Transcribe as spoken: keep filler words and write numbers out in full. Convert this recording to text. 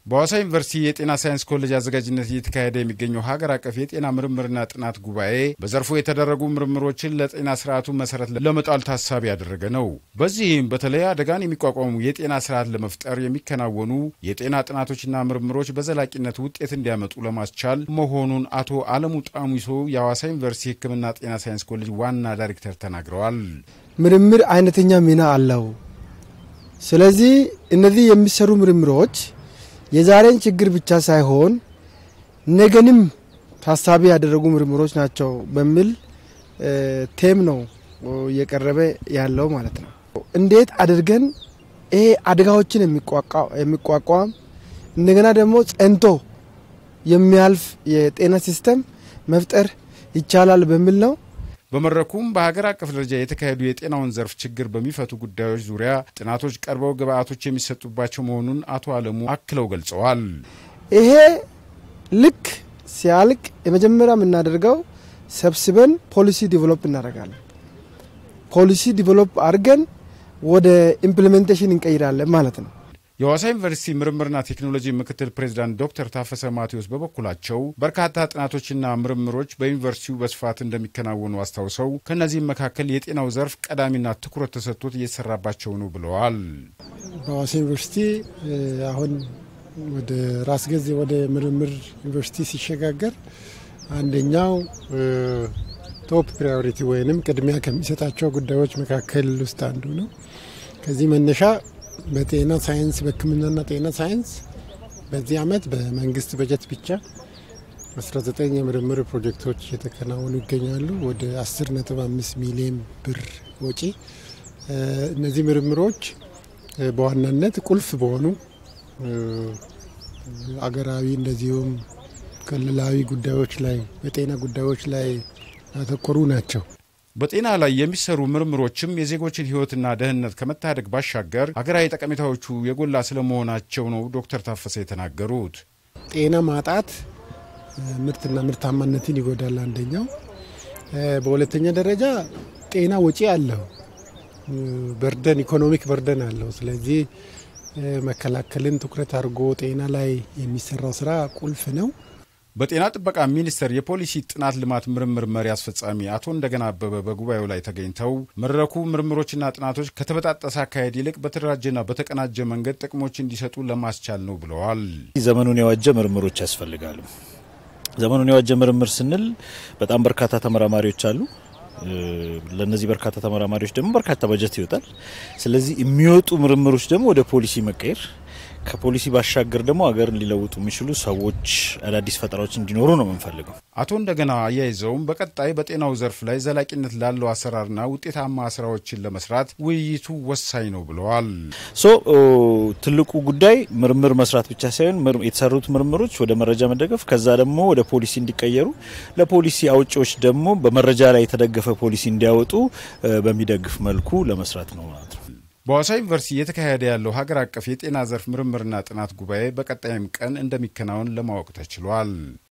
በዋሳ ዩኒቨርሲቲ የጤና ሳይንስ ኮሌጅ አዘጋጅነት እየተካሄደ የሚገኘው ሀገር አቀፍ የጤና ምርምርና ጥናት ጉባኤ በዘርፉ የተደረጉ ምርምሮችን ለጤና ስርዓቱ መሰረት ለመጣል ታሳቢ ያደረገ ነው። በዚህም በተለይ አደጋን የሚቋቋሙ የጤና ስርዓት ለመፍጠር የሚከናወኑ የጤና ጥናቶችና ምርምሮች በዘላቂነት ውጤት እንዲያመጡ ለማስቻል መሆኑን አቶ አለሙ ጣሙይሶ የዋሳ ዩኒቨርሲቲ ሕክምና ጤና ሳይንስ ኮሌጅ ዋና ዳይሬክተር ተናግረዋል። ምርምር አይነተኛ ሚና አለው። ስለዚህ እነዚህ የሚሰሩ ምርምሮች የዛሬን ችግር ብቻ ሳይሆን ነገንም ታሳቢ ያደረጉ ምርምሮች ናቸው በሚል ቴም ነው የቀረበ ያለው ማለት ነው። እንዴት አድርገን ይሄ አደጋዎችን የሚቋቋም እንደገና ደግሞ ጸንቶ የሚያልፍ የጤና ሲስተም መፍጠር ይቻላል በሚል ነው። በመረኩም በሀገር አቀፍ ደረጃ የተካሄዱ የጤናውን ዘርፍ ችግር በሚፈቱ ጉዳዮች ዙሪያ ጥናቶች ቀርበው ግብአቶች የሚሰጡባቸው መሆኑን አቶ አለሙ አክለው ገልጸዋል። ይሄ ልክ ሲያልቅ የመጀመሪያ የምናደርገው ሰብስበን ፖሊሲ ዲቨሎፕ እናደርጋለን። ፖሊሲ ዲቨሎፕ አድርገን ወደ ኢምፕሊሜንቴሽን እንቀይራለን ማለት ነው። የዋሳ ዩኒቨርሲቲ ምርምርና ቴክኖሎጂ ምክትል ፕሬዝዳንት ዶክተር ታፈሰ ማቴዎስ በበኩላቸው በርካታ ጥናቶችና ምርምሮች በዩኒቨርሲቲው በስፋት እንደሚከናወኑ አስታውሰው ከነዚህም መካከል የጤናው ዘርፍ ቀዳሚና ትኩረት ተሰጥቶት እየተሰራባቸው ነው ብለዋል። በዋሳ ዩኒቨርሲቲ አሁን ወደ ራስ ገዝ ወደ ምርምር ዩኒቨርሲቲ ሲሸጋገር አንደኛው ቶፕ ፕራዮሪቲ ወይንም ቅድሚያ ከሚሰጣቸው ጉዳዮች መካከል ውስጥ አንዱ ነው። ከዚህ መነሻ በጤና ሳይንስ በሕክምናና ጤና ሳይንስ በዚህ አመት በመንግስት በጀት ብቻ አስራ ዘጠኝ የምርምር ፕሮጀክቶች እየተከናወኑ ይገኛሉ። ወደ አስር ነጥብ አምስት ሚሊዮን ብር ወጪ። እነዚህ ምርምሮች በዋናነት ቁልፍ በሆኑ አገራዊ እንደዚሁም ክልላዊ ጉዳዮች ላይ በጤና ጉዳዮች ላይ ያተኮሩ ናቸው። በጤና ላይ የሚሰሩ ምርምሮችም የዜጎችን ህይወትና ደህንነት ከመታደግ ባሻገር ሀገራዊ ጠቀሜታዎቹ የጎላ ስለመሆናቸው ነው ዶክተር ታፈሰ የተናገሩት። ጤና ማጣት ምርትና ምርታማነትን ይጎዳል አንደኛው። በሁለተኛ ደረጃ ጤና ወጪ አለው፣ በርደን ኢኮኖሚክ በርደን አለው። ስለዚህ መከላከልን ትኩረት አድርጎ ጤና ላይ የሚሰራው ስራ ቁልፍ ነው። በጤና ጥበቃ ሚኒስቴር የፖሊሲ ጥናት ልማት ምርምር መሪ አስፈጻሚ አቶ እንደገና አበበ በጉባኤው ላይ ተገኝተው መድረኩ ምርምሮችና ጥናቶች ከተበጣጠሰ አካሄድ ይልቅ በተደራጀና በተቀናጀ መንገድ ጥቅሞች እንዲሰጡ ለማስቻል ነው ብለዋል። ዘመኑን የዋጀ ምርምሮች ያስፈልጋሉ። ዘመኑን የዋጀ ምርምር ስንል በጣም በርካታ ተመራማሪዎች አሉ። ለነዚህ በርካታ ተመራማሪዎች ደግሞ በርካታ በጀት ይወጣል። ስለዚህ የሚወጡ ምርምሮች ደግሞ ወደ ፖሊሲ መቀየር ከፖሊሲ ባሻገር ደግሞ ሀገርን ሊለውጡ የሚችሉ ሰዎች አዳዲስ ፈጠራዎች እንዲኖሩ ነው የምንፈልገው። አቶ እንደገና አያይዘውም በቀጣይ በጤናው ዘርፍ ላይ ዘላቂነት ላለው አሰራርና ውጤታማ ስራዎችን ለመስራት ውይይቱ ወሳኝ ነው ብለዋል። ሶ ትልቁ ጉዳይ ምርምር መስራት ብቻ ሳይሆን የተሰሩት ምርምሮች ወደ መረጃ መደገፍ ከዛ ደግሞ ወደ ፖሊሲ እንዲቀየሩ ለፖሊሲ አውጪዎች ደግሞ በመረጃ ላይ የተደገፈ ፖሊሲ እንዲያወጡ በሚደግፍ መልኩ ለመስራት ነው ማለት ነው። በዋሳ ዩኒቨርሲቲ እየተካሄደ ያለው ሀገር አቀፍ የጤና ዘርፍ ምርምርና ጥናት ጉባኤ በቀጣይም ቀን እንደሚከናወን ለማወቅ ተችሏል።